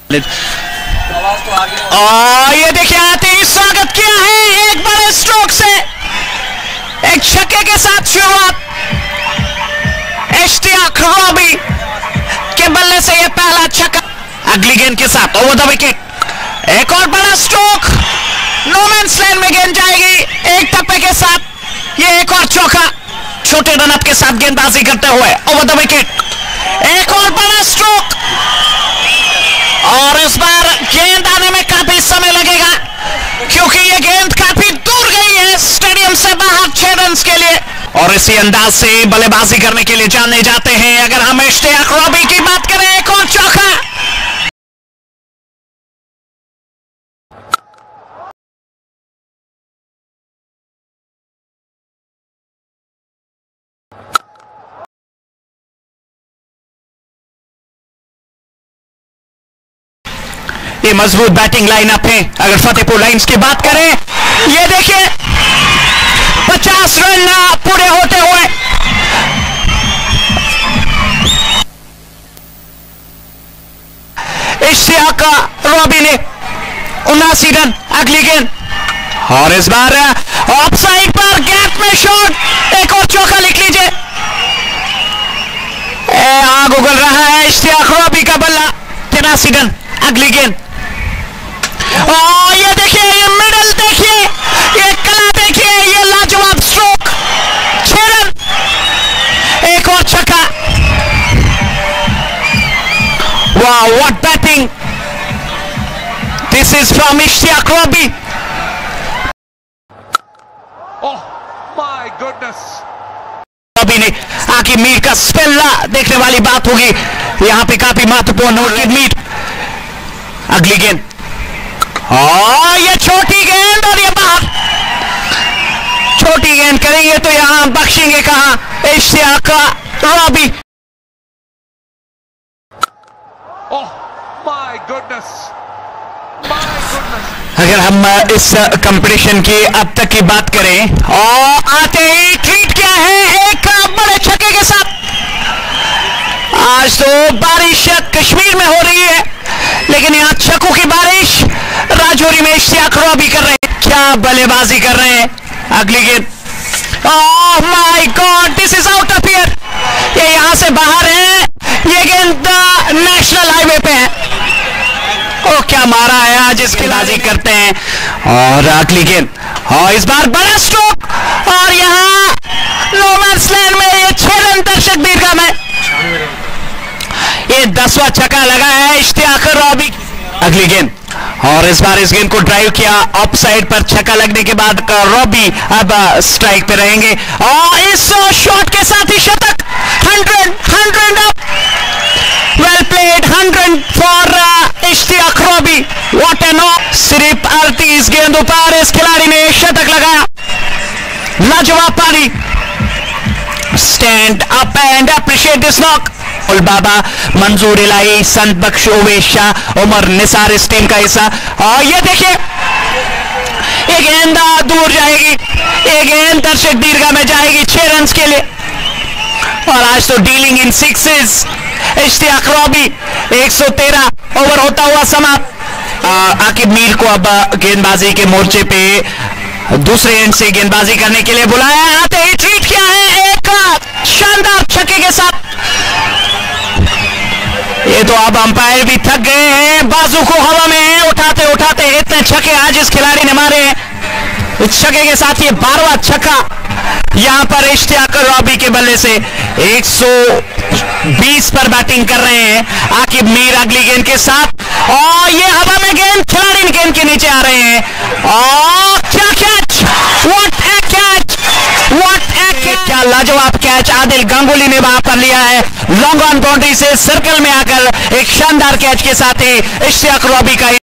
और ये देखिए आते ही स्वागत किया है एक बड़े स्ट्रोक से, एक छक्के के साथ शुरुआत इश्तियाक रॉबी के बल्ले से, ये पहला छक्का अगली गेंद के साथ ओवर द विकेट। एक और बड़ा स्ट्रोक, नो मैंस लैंड में गेंद जाएगी एक टप्पे के साथ, ये एक और चौका छोटे रनअप के साथ गेंदबाजी करते हुए ओवर द विकेट। एक और बड़ा स्ट्रोक और इस बार गेंद आने में काफी समय लगेगा क्योंकि ये गेंद काफी दूर गई है स्टेडियम से बाहर 6 रन के लिए। और इसी अंदाज से बल्लेबाजी करने के लिए जाने जाते हैं अगर हम इश्तियाक रॉबी की बात करें। एक और चौका, ये मजबूत बैटिंग लाइनअप है। अगर फतेहपुर लाइंस की बात करें, ये देखिए 50 रन पूरे होते हुए इश्तियाक रॉबी ने 79 रन अगली गेंद। और इस बार ऑफ साइड पर गैप में शॉट, एक और चौका लिख लीजिए। आग उगल रहा है इश्तियाक रॉबी का बल्ला, 83 रन अगली गेंद। और ये देखिए, ये मिडल देखिए, ये कला देखिए, ये लाजवाब स्ट्रोक, 6 रन, एक और छक्का। वाह, what batting, this is from Ishtiaq Robi. Oh my goodness, Robi ने आके मीर का स्पेल देखने वाली बात होगी यहां पे, काफी महत्वपूर्ण होगी मीर। अगली गेंद और ये छोटी गेंद और ये बाहर, छोटी गेंद करेंगे तो यहां बख्शेंगे कहां Ishtiaq Robi. Oh my goodness, my goodness. अगर हम इस कंपटीशन की अब तक की बात करें, और आते ही ट्रीट क्या है एक बड़े छक्के के साथ। आज तो बारिश कश्मीर में हो रही है लेकिन यहां छक्कों की बारिश राजौरी में इश्तियाक रॉबी कर रहे हैं। क्या बल्लेबाजी कर रहे हैं। अगली गेंद, oh my god, this is out of here, ये यहां से बाहर है, ये गेंद नेशनल हाईवे पे है। ओ क्या मारा है आज, इसकी बाजी करते हैं। और अगली गेंद, और इस बार बड़ा स्ट्रोक और यहां नो मैंस लैंड में ये 6 रन दर्शक दीर्घा में, ये 10वां छक्का लगा है इश्तियाक रॉबी। अगली गेंद, और इस बार इस गेंद को ड्राइव किया ऑफ साइड पर, छक्का लगने के बाद रॉबी अब स्ट्राइक पे रहेंगे और इस शॉट के साथ ही शतक, 100 up, well played, 100 for Ishtiaq Robi. What an knock, सिर्फ 38 गेंदों पर इस खिलाड़ी ने शतक लगाया, लाजवाब पारी। Stand up and appreciate this knock. बाबा, मंजूर इलाही, संत बख्श, ओवेश शाह, उमर निसार इस टीम का हिस्सा। और ये देखिए, ये गेंद दूर जाएगी, ये गेंद दर्शक दीर्घा में जाएगी 6 रन के लिए। और आज तो dealing in sixes Ishtiaq Robi, 113 over होता हुआ समाप्त। आकिब मीर को अब गेंदबाजी के मोर्चे पे दूसरे एंड से गेंदबाजी करने के लिए बुलाया। आते ही ट्रीट किया है एक शानदार छक्के के साथ। ये तो अब अंपायर भी थक गए हैं, बाजू को हवा में उठाते उठाते, इतने छक्के आज इस खिलाड़ी ने मारे हैं। इस छक्के के साथ ये 12वां छक्का यहां पर इश्तियाक रॉबी के बल्ले से। 120 पर बैटिंग कर रहे हैं आकिब मीर अगली गेंद के साथ, और ये हवा में गेंद, खिलाड़ी गेंद के नीचे आ रहे हैं। और क्या catch, what a catch, what a catch, क्या लाजवाब कैच आदिल गांगुली ने वहां पर लिया है, लॉन्ग ऑन बाउंड्री से सर्कल में आकर एक शानदार कैच के साथ ही इश्तियाक रॉबी का